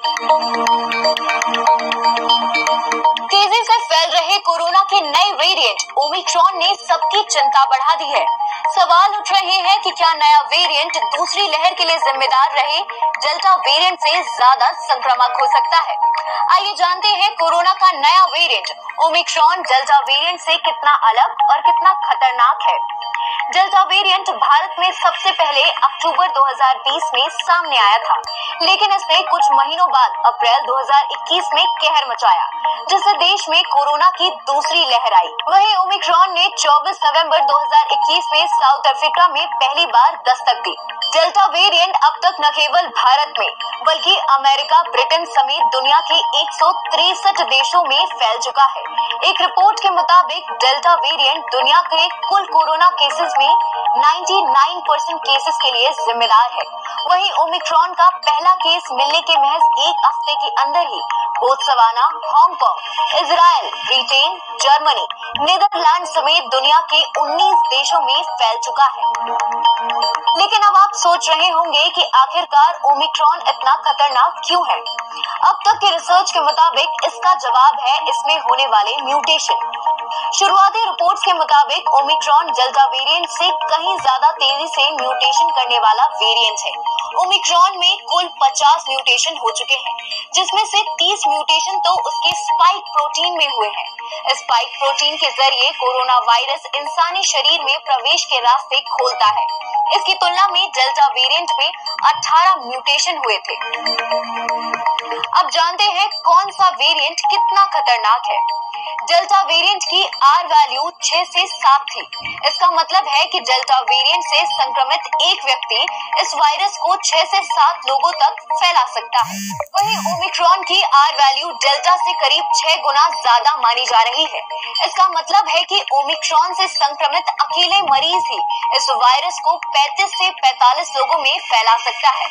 तेजी से फैल रहे कोरोना के नए वेरिएंट ओमिक्रॉन ने सबकी चिंता बढ़ा दी है। सवाल उठ रहे हैं कि क्या नया वेरिएंट दूसरी लहर के लिए जिम्मेदार रहे डेल्टा वेरिएंट से ज्यादा संक्रामक हो सकता है। आइए जानते हैं कोरोना का नया वेरिएंट ओमिक्रॉन डेल्टा वेरिएंट से कितना अलग और कितना खतरनाक है। डेल्टा वेरिएंट भारत में सबसे पहले अक्टूबर 2020 में सामने आया था, लेकिन इसने कुछ महीनों बाद अप्रैल 2021 में कहर मचाया, जिससे देश में कोरोना की दूसरी लहर आई। वहीं ओमिक्रॉन ने 24 नवंबर 2021 में साउथ अफ्रीका में पहली बार दस्तक दी। डेल्टा वेरिएंट अब तक न केवल भारत में बल्कि अमेरिका, ब्रिटेन समेत दुनिया के 163 देशों में फैल चुका है। एक रिपोर्ट के मुताबिक डेल्टा वेरिएंट दुनिया के कुल कोरोना केसेस में 99% केसेस के लिए जिम्मेदार है। वहीं ओमिक्रॉन का पहला केस मिलने के महज एक हफ्ते के अंदर ही Botswana, Hong Kong, Israel, Britain, Germany, Netherland समेत दुनिया के 19 देशों में फैल चुका है। लेकिन अब आप सोच रहे होंगे कि आखिरकार ओमिक्रॉन इतना खतरनाक क्यों है? अब तक के रिसर्च के मुताबिक इसका जवाब है इसमें होने वाले म्यूटेशन। शुरुआती रिपोर्ट्स के मुताबिक ओमिक्रॉन डेल्टा वेरिएंट से कहीं ज्यादा तेजी से म्यूटेशन करने वाला वेरिएंट है। ओमिक्रॉन में कुल 50 म्यूटेशन हो चुके हैं, जिसमें से 30 म्यूटेशन तो उसके स्पाइक प्रोटीन में हुए हैं। स्पाइक प्रोटीन के जरिए कोरोना वायरस इंसानी शरीर में प्रवेश के रास्ते खोलता है। इसकी तुलना में डेल्टा वेरिएंट में 18 म्यूटेशन हुए थे। अब जानते हैं कौन सा वेरिएंट कितना खतरनाक है। डेल्टा वेरिएंट की आर वैल्यू 6 से 7 थी। इसका मतलब है कि डेल्टा वेरिएंट से संक्रमित एक व्यक्ति इस वायरस को 6 से 7 लोगों तक फैला सकता है। वहीं ओमिक्रॉन की आर वैल्यू डेल्टा से करीब 6 गुना ज्यादा मानी जा रही है। इसका मतलब है कि ओमिक्रॉन से संक्रमित अकेले मरीज ही इस वायरस को 35 से 45 लोगों में फैला सकता है।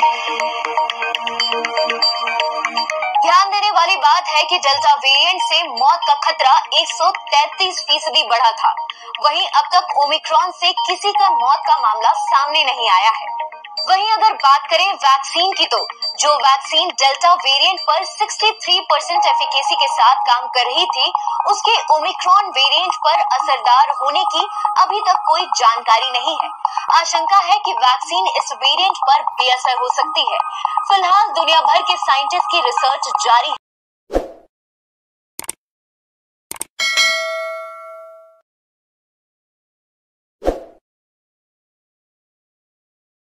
ध्यान देने वाली बात है कि डेल्टा वेरिएंट से मौत का खतरा 133% बढ़ा था। वहीं अब तक ओमिक्रॉन से किसी का मौत का मामला सामने नहीं आया है। वहीं अगर बात करें वैक्सीन की, तो जो वैक्सीन डेल्टा वेरिएंट पर 63% एफिकेसी के साथ काम कर रही थी, उसके ओमिक्रॉन वेरिएंट पर असरदार होने की अभी तक कोई जानकारी नहीं है। आशंका है कि वैक्सीन इस वेरिएंट पर बेअसर हो सकती है। फिलहाल दुनिया भर के साइंटिस्ट की रिसर्च जारी है।